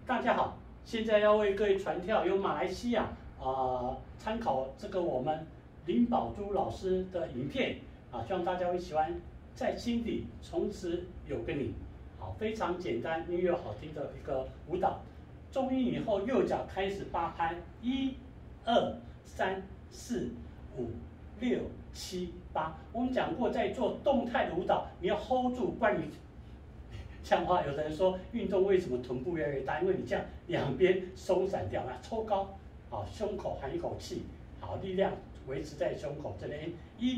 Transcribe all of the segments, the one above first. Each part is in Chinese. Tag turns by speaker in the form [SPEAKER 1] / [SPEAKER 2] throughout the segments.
[SPEAKER 1] 大家好，现在要为各位传跳由马来西亚参考这个我们林宝珠老师的影片希望大家会喜欢。在心底从此有个你，好，非常简单，音乐好听的一个舞蹈。重音以后，右脚开始8拍，1、2、3、4、5、6、7、8。我们讲过，在做动态的舞蹈，你要 hold 住，不然你。这样的话，有的人说运动为什么臀部越来越大？因为你这样两边松散掉，那抽高，好，胸口含一口气，好，力量维持在胸口这边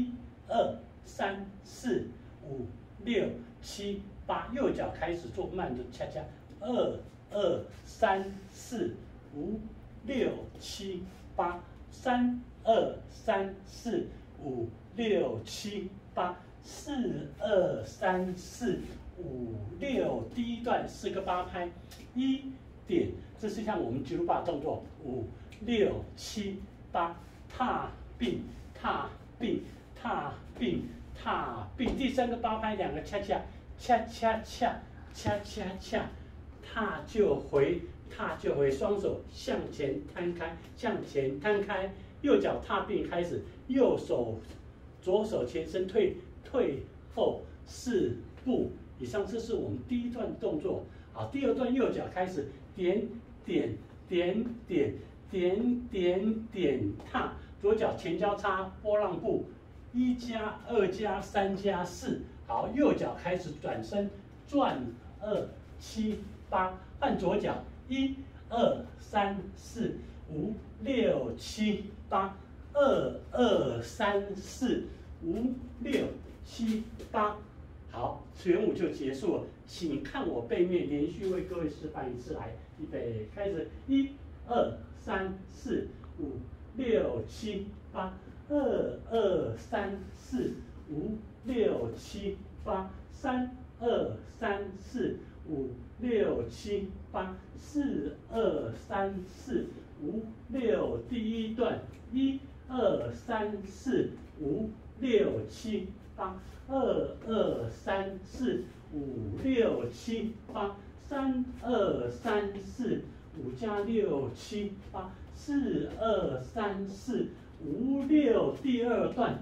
[SPEAKER 1] ，1、2、3、4、5、6、7、8，右脚开始做慢的恰恰，2、2、3、4、5、6、7、8，3、2、3、4、5、6、7、8，4、2、3、4、5、6，第一段4个8拍，1点，这是像我们吉鲁巴动作，5、6、7、8，踏并踏并踏并踏并，第3个8拍2个恰恰恰恰恰恰恰恰，踏就回踏就回，双手向前摊开向前摊开，右脚踏并开始，左手前伸退后4步。以上这是我们第一段动作，好，第2段右脚开始点踏，左脚前交叉波浪步，1加2加3加4，好，右脚开始转身转2、7、8，换左脚1、2、3、4、5、6、7、8，2、2、3、4、5、6、7、8。好，全舞就结束了，请看我背面，连续为各位示范一次，来，预备，开始，1、2、3、4、5、6、7、8，2、2、3、4、5、6、7、8，3、2、3、4、5、6、7、8，4、2、3、4、5、6，第一段，1、2、3、4、5、6、7、8。2、2、3、4、5、6、7、8，3、2、3、4、5加6、7、8，4、2、3、4、5、6，第2段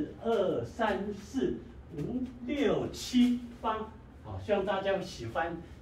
[SPEAKER 1] ，1、2、3、4、5、6、7、8，2、2、3、4、5、6、7、8，3、2、3、4、5、6、7、8，4、2、3、4、5、6、7、8，好，希望大家喜欢。